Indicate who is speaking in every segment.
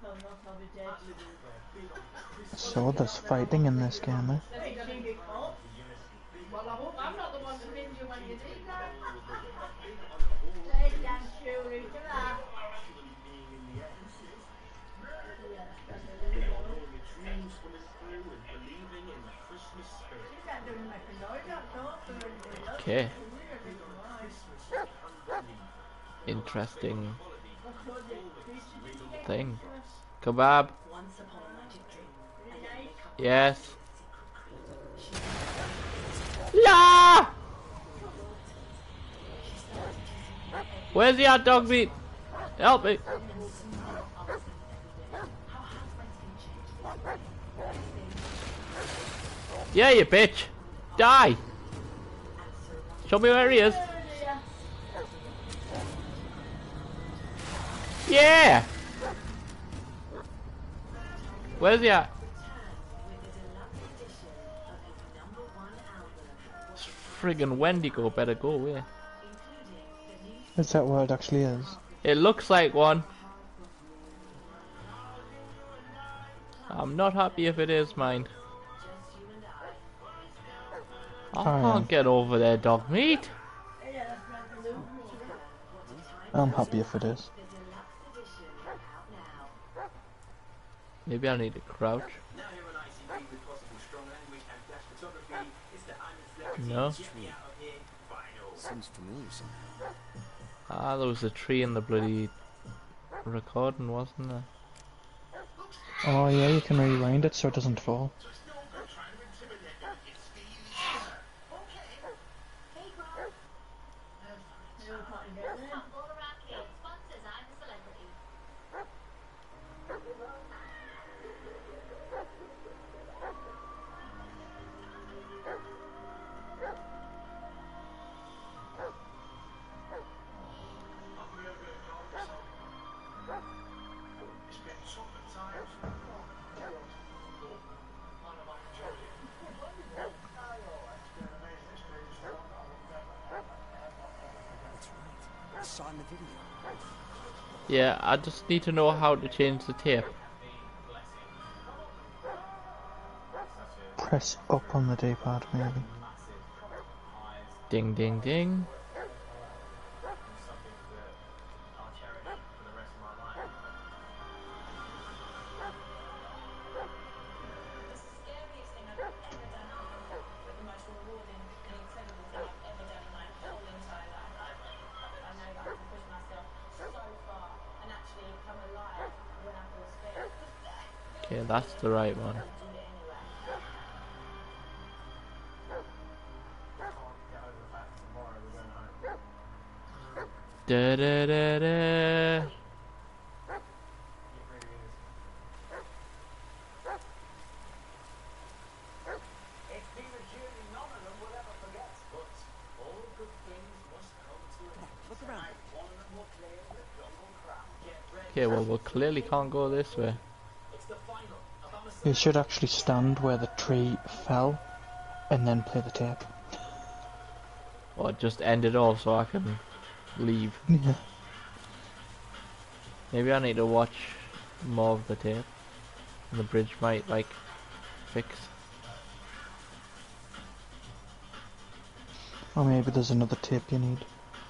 Speaker 1: So there's fighting in this game, eh?
Speaker 2: I'm not the one to binge you when you need that.
Speaker 3: Okay. Interesting thing. Kebab. Yes. La! Where's the hot dog meat? Help me. Yeah, you bitch. Die. Show me where he is. Yeah. Where's he at? This friggin' Wendigo better go away.
Speaker 1: Is that what it actually is?
Speaker 3: It looks like one. I'm not happy if it is mine. I can't get over there, dog meat.
Speaker 1: I'm happy if it is.
Speaker 3: Maybe I need to crouch. No.
Speaker 4: Seems familiar somehow.
Speaker 3: Ah, there was a tree in the bloody recording, wasn't there?
Speaker 1: Oh yeah, you can rewind it so it doesn't fall.
Speaker 4: Saw in the video.
Speaker 3: Yeah, I just need to know how to change the tape.
Speaker 1: Press up on the D-pad, maybe.
Speaker 3: Ding, ding, ding. Okay, that's the right one. Da da da da.
Speaker 4: Look around.
Speaker 3: Okay, well, we clearly can't go this way.
Speaker 1: You should actually stand where the tree fell and then play the tape.
Speaker 3: Or just end it all so I can leave.
Speaker 1: Yeah.
Speaker 3: Maybe I need to watch more of the tape. And the bridge might, like, fix.
Speaker 1: Or maybe there's another tape you need.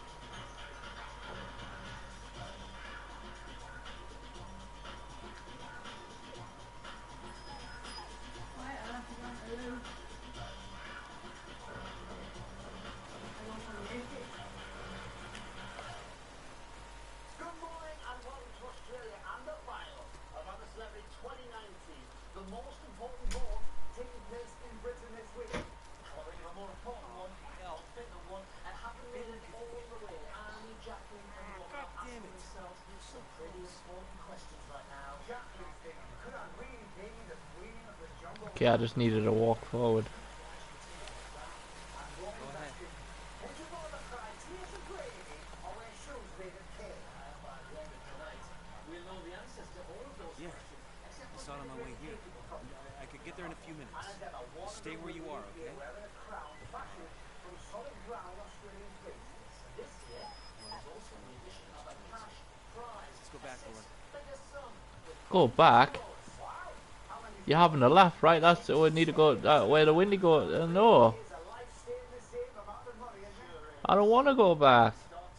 Speaker 3: Okay, I just needed to walk forward.
Speaker 4: Yeah, I saw it on my way here. I could get there in a few minutes. Stay where you are, okay? Let's go back, Buller.
Speaker 3: Go back. You're having a laugh, right? That's we need to go where the windy go. No, I don't want to go back.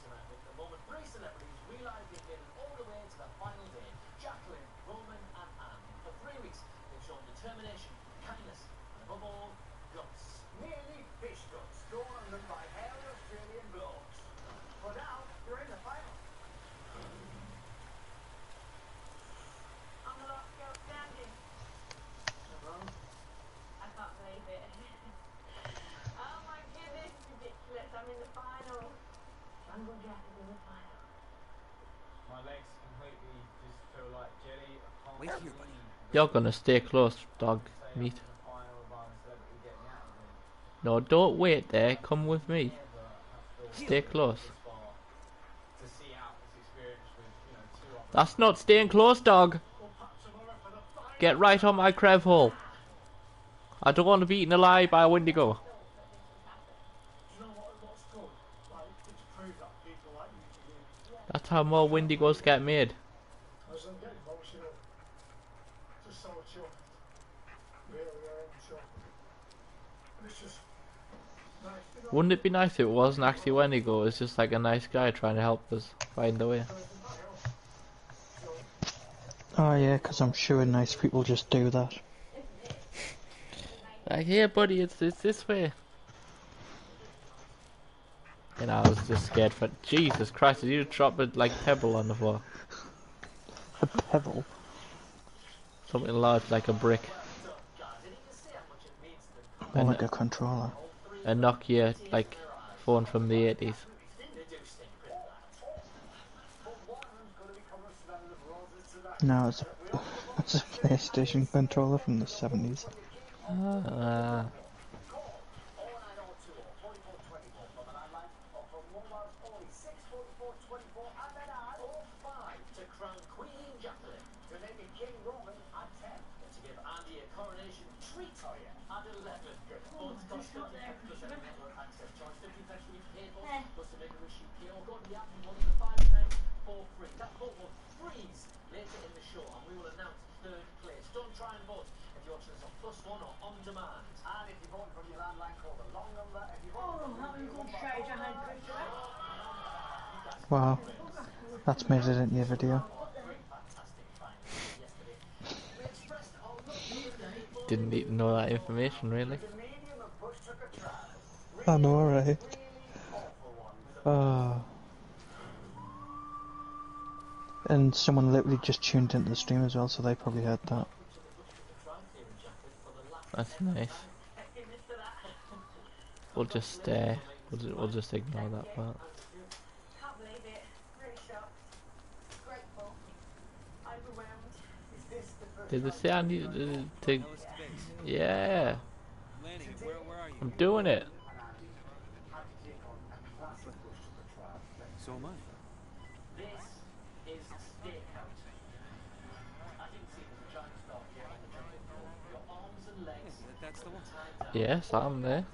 Speaker 4: Wait here, buddy.
Speaker 3: You're gonna stay close, dog meat. No, don't wait there. Come with me. Stay close. That's not staying close, dog. Get right on my crev hole. I don't want to be eaten alive by a Wendigo. That's how more Wendigos get made. Wouldn't it be nice if it wasn't actually Wendigo? It's just like a nice guy trying to help us find the way.
Speaker 1: Oh yeah, because I'm sure nice people just do that.
Speaker 3: Like, here buddy, it's this way. And I was just scared for Jesus Christ, did you drop a like pebble on the floor?
Speaker 1: A pebble?
Speaker 3: Something large like a brick.
Speaker 1: Or like a controller.
Speaker 3: A Nokia like phone from the 80s.
Speaker 1: No, it's a PlayStation controller from the 70s.
Speaker 3: Ah.
Speaker 1: Wow, that's made it into your video.
Speaker 3: Didn't need to know that information, really.
Speaker 1: I know, right? And someone literally just tuned into the stream as well, so they probably heard that.
Speaker 3: That's nice. We'll just we'll just ignore that part.
Speaker 2: Can't believe it. Really shocked. Grateful. Overwhelmed.
Speaker 3: Did they say I needed to yeah.
Speaker 4: Landing, where are you?
Speaker 3: I'm doing it.
Speaker 4: So am I. That's the one.
Speaker 3: Yes, I'm there.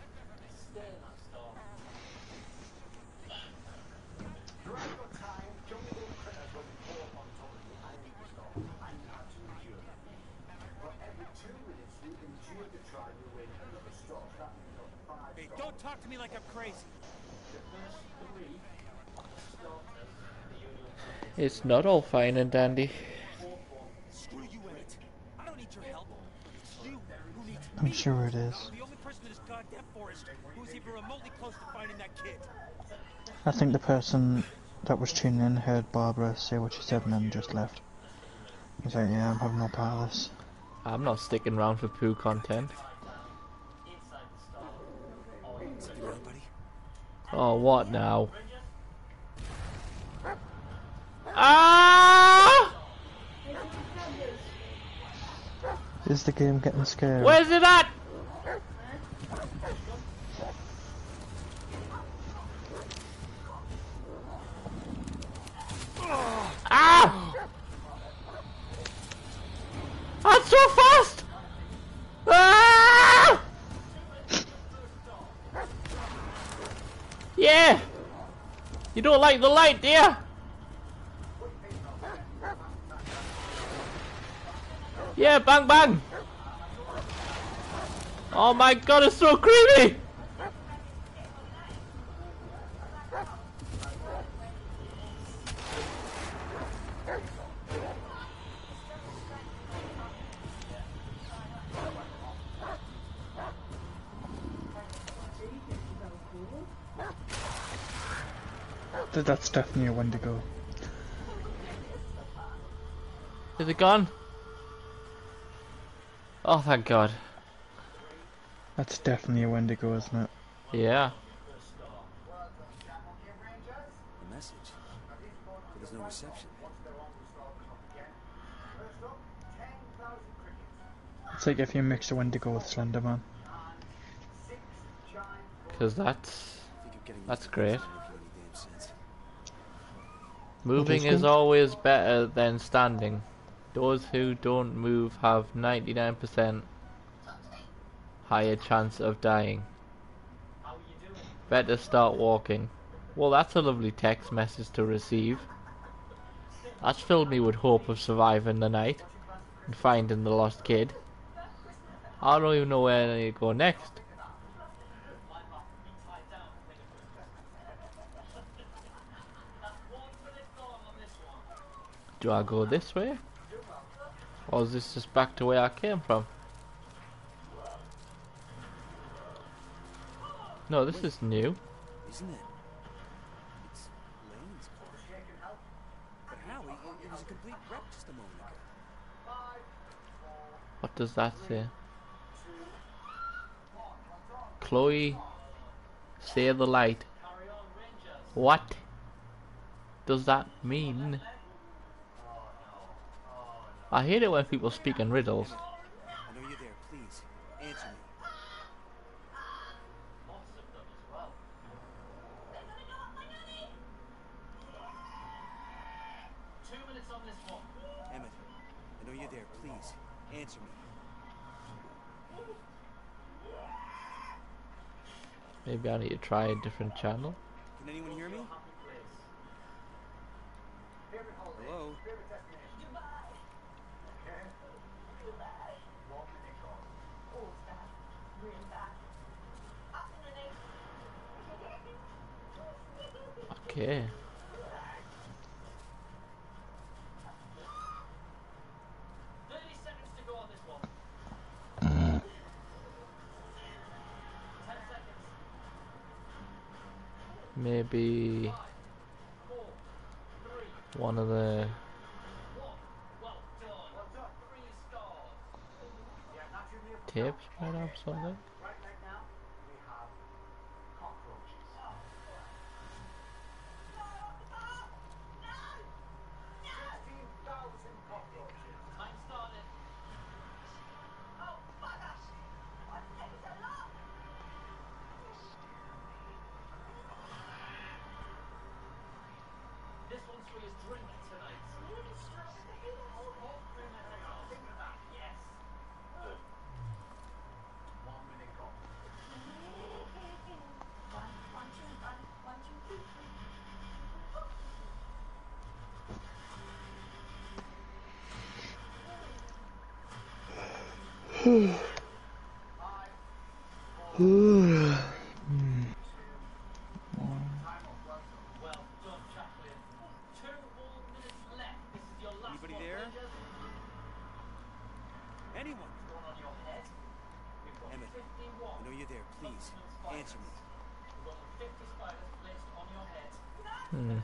Speaker 4: Hey, don't talk to me like I'm crazy.
Speaker 3: It's not all fine and dandy.
Speaker 4: Screw you in it. I don't need your help. It's you who needs me.
Speaker 1: I'm sure it is.
Speaker 4: The only person in this goddamn forest who's even remotely close to finding that kid.
Speaker 1: I think the person that was tuning in heard Barbara say what she said and then just left. I was like, yeah, I'm having no part of this.
Speaker 3: I'm not sticking around for poo content.
Speaker 4: Stick around, buddy.
Speaker 3: Oh, what now? Ah!
Speaker 1: Is the game getting scary?
Speaker 3: Where's it at? Ah! That's so fast! Ah! Yeah! You don't like the light, do you? Yeah, bang bang! Oh my god, it's so creepy!
Speaker 1: That's definitely a Wendigo.
Speaker 3: Is it gone? Oh, thank god.
Speaker 1: That's definitely a Wendigo, isn't it?
Speaker 3: Yeah.
Speaker 4: A message. But there's no reception.
Speaker 1: It's like if you mix a Wendigo with Slenderman.
Speaker 3: Because that's...
Speaker 4: I think I'm getting used
Speaker 3: That's
Speaker 4: to
Speaker 3: great.
Speaker 4: things not making any damn sense.
Speaker 3: Moving is
Speaker 1: good.
Speaker 3: always better than standing. Those who don't move have 99% higher chance of dying. Better start walking. Well, that's a lovely text message to receive. That's filled me with hope of surviving the night and finding the lost kid. I don't even know where to go next. Do I go this way? Or is this just back to where I came from? No, this is new.
Speaker 4: Isn't it? It's Lane's car. But how? It was a complete wreck just a moment ago.
Speaker 3: What does that say? Chloe, say the light. What does that mean? I hate it when people speak in riddles.
Speaker 4: I know you're there. Please, answer me. Emmett, I know you're there. Please, answer me.
Speaker 3: Maybe I need to try a different channel.
Speaker 4: Can anyone hear me? Hello?
Speaker 3: Okay. Maybe one of the tapes might have something.
Speaker 4: Anybody there? Anyone? Emmett, I know you're there. Please, answer me.
Speaker 3: Hmm.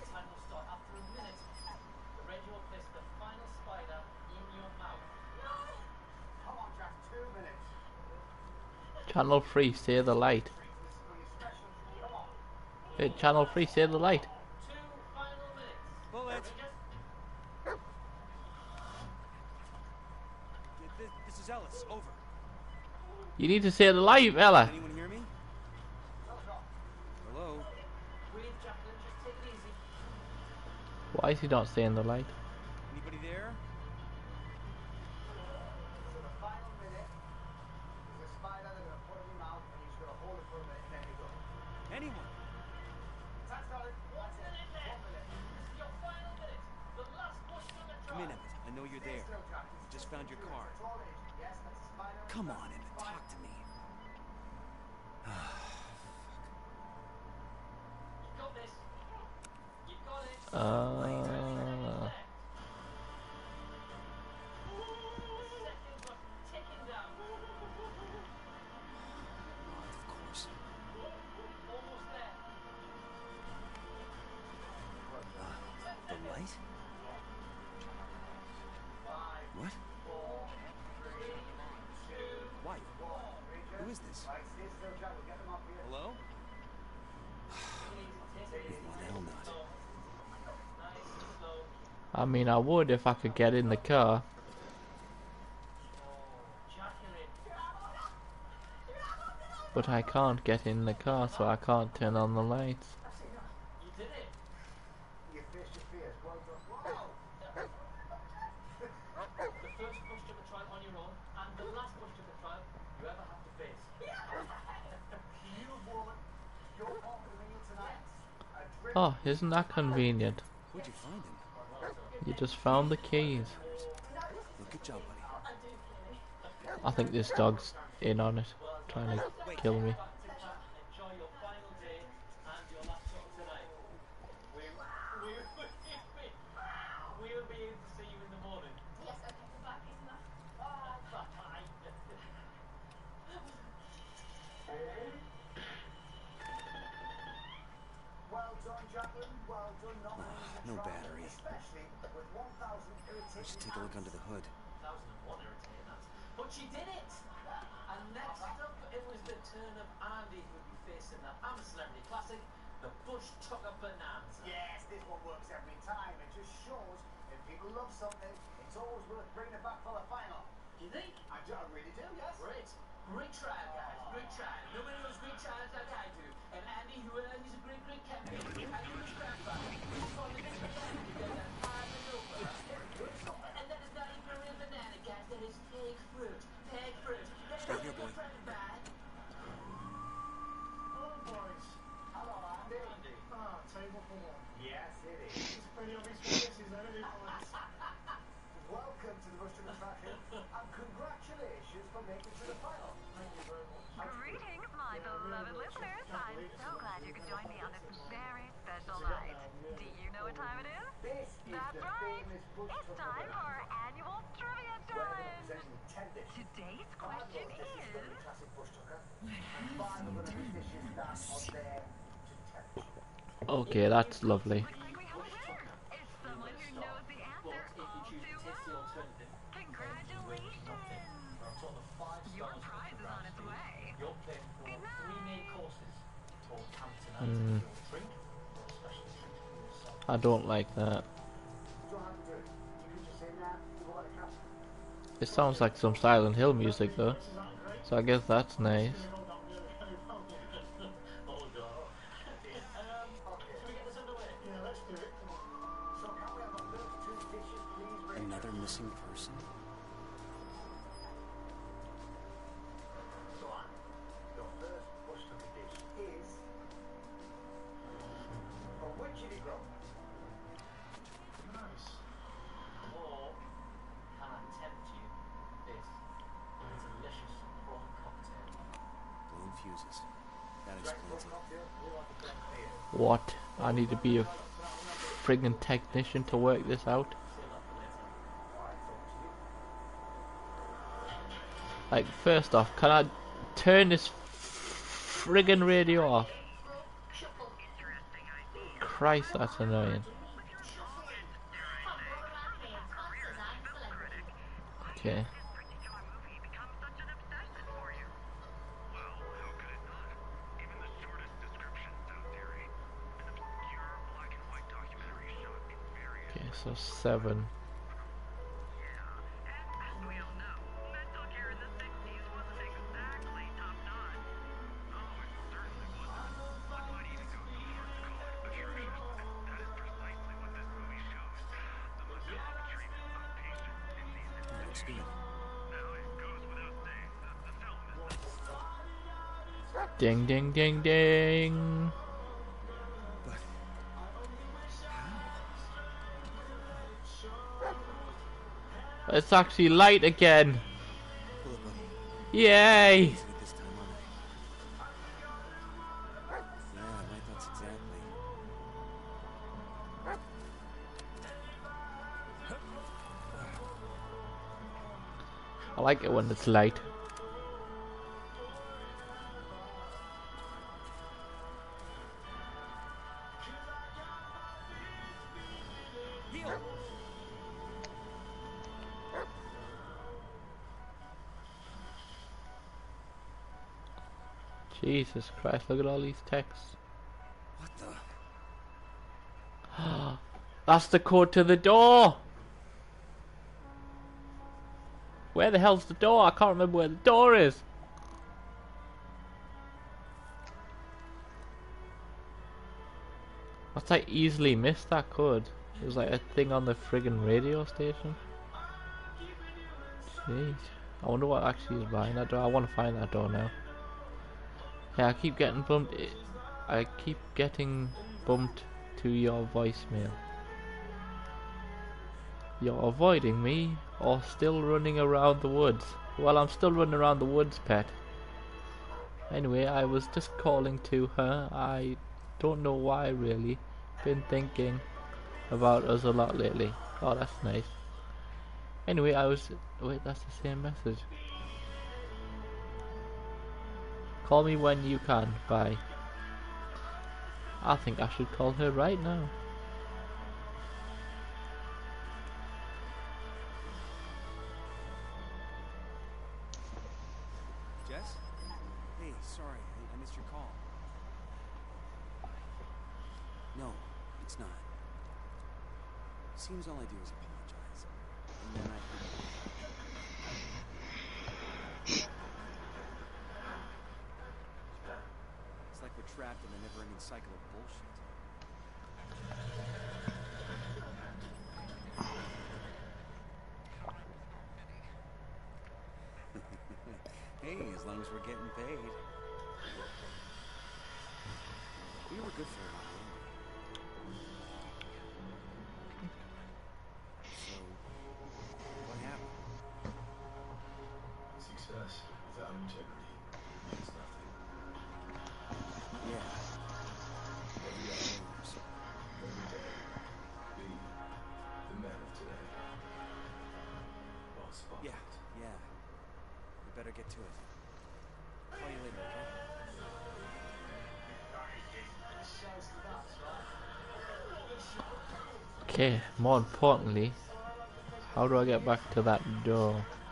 Speaker 3: Channel 3, say the light. Hey, Channel 3, say the light.
Speaker 4: Bullet! This is Ellis. Over.
Speaker 3: You need to say the light, Ella.
Speaker 4: Anyone hear me? Hello?
Speaker 3: Why is he not saying the light?
Speaker 4: Anybody there? Anyone? Come in, Emmett. I know know you're there. I just found your car. Come on, Emmett, talk to me. North, of course. The light? What? Wife? Who is this? Hello? Well, the hell not.
Speaker 3: I mean, I would if I could get in the car. But I can't get in the car, so I can't turn on the lights. Oh, isn't that convenient?
Speaker 4: Where'd you find him?
Speaker 3: You just found the keys.
Speaker 4: Well, good job, buddy.
Speaker 3: I think this dog's in on it, trying to kill me.
Speaker 4: No battery. I should take a look under the hood.
Speaker 2: But she did it! And next up, it was the turn of Andy who'd be facing the I'm a Celebrity Classic, the Bush Tucker Bonanza. Yes, this one works every time. It just shows if people love something, it's always worth bringing it back for the final. Do you think? I really do, yes. Great. Great trial, guys. Great trial. Nobody knows great trials like I do. And Andy, he's a great, great captain. I do his grandfather. He's on the big banana. He does that high maneuver. And that is not even a real banana, guys. That is fake fruit. Fake fruit.
Speaker 4: Stay here, boy.
Speaker 2: Hello, boys. Hello, Andy. Ah, table for one. Yes, it is. It's pretty obvious what this is, isn't it, boys? Welcome to the Bush to the Fashion, and congratulations for making it to the final. Thank you very much.
Speaker 5: Greetings, my beloved listeners. I'm so glad you could join me on this very special night. Do you know what time it is?
Speaker 2: This is
Speaker 5: That's
Speaker 2: the
Speaker 5: right.
Speaker 2: famous Bush
Speaker 5: It's
Speaker 2: Tucker
Speaker 5: time for our annual trivia challenge.
Speaker 2: Representing 10 dishes.
Speaker 5: Today's
Speaker 2: Five
Speaker 5: question
Speaker 2: of those dishes are
Speaker 5: is...
Speaker 2: classic Bush Tucker, and 5 of the dishes that are there to tempt.
Speaker 3: Okay, that's lovely.
Speaker 5: Looks like we have a winner. It's someone who knows the answer all too well. Congratulations. Your prize is on its way. Good night.
Speaker 3: I don't like that. It sounds like some Silent Hill music though, so I guess that's nice.
Speaker 4: Another missing person?
Speaker 2: Your first Bush Tucker dish is... From which did it grow? Nice. Or can I tempt you this delicious plum cocktail?
Speaker 4: Blown fuses. That explains it.
Speaker 3: What? I need to be a friggin' technician to work this out? Like, first off, can I turn this friggin' radio off? Christ, that's annoying. Okay. Okay, so 7.
Speaker 4: Looks good.
Speaker 3: Ding, ding, ding, ding.
Speaker 4: But how?
Speaker 3: It's actually light again.
Speaker 4: Pull it, buddy.
Speaker 3: Yay!
Speaker 4: Easy with this time, aren't I? Yeah, my thoughts exactly.
Speaker 3: I like it when it's light.
Speaker 4: Heel!
Speaker 3: Jesus Christ, look at all these texts.
Speaker 4: What the?
Speaker 3: That's the code to the door! Where the hell's the door? I can't remember where the door is. Must I easily missed that code? It was like a thing on the friggin' radio station. Jeez. I wonder what actually is behind that door. I want to find that door now. Yeah, I keep getting bumped. I keep getting bumped to your voicemail. You're avoiding me or still running around the woods? Well, I'm still running around the woods, pet. Anyway, I was just calling to her. I don't know why, really. Been thinking about us a lot lately. Oh, that's nice. Anyway, wait, that's the same message. Call me when you can. Bye. I think I should call her right now.
Speaker 4: Jess? Hey, sorry, I missed your call. No, it's not. Seems all I do is apologize. And then it's like we're trapped in a never-ending cycle of bullshit. Hey, as long as we're getting paid. We were good for a while, weren't we? So, what happened?
Speaker 6: Success without integrity means nothing.
Speaker 4: Yeah. But you gotta know yourself.
Speaker 6: Every day, be the man of today. Well spotted.
Speaker 4: Yeah, yeah. We better get to it. Call you later, okay?
Speaker 3: Okay, more importantly, how do I get back to that door?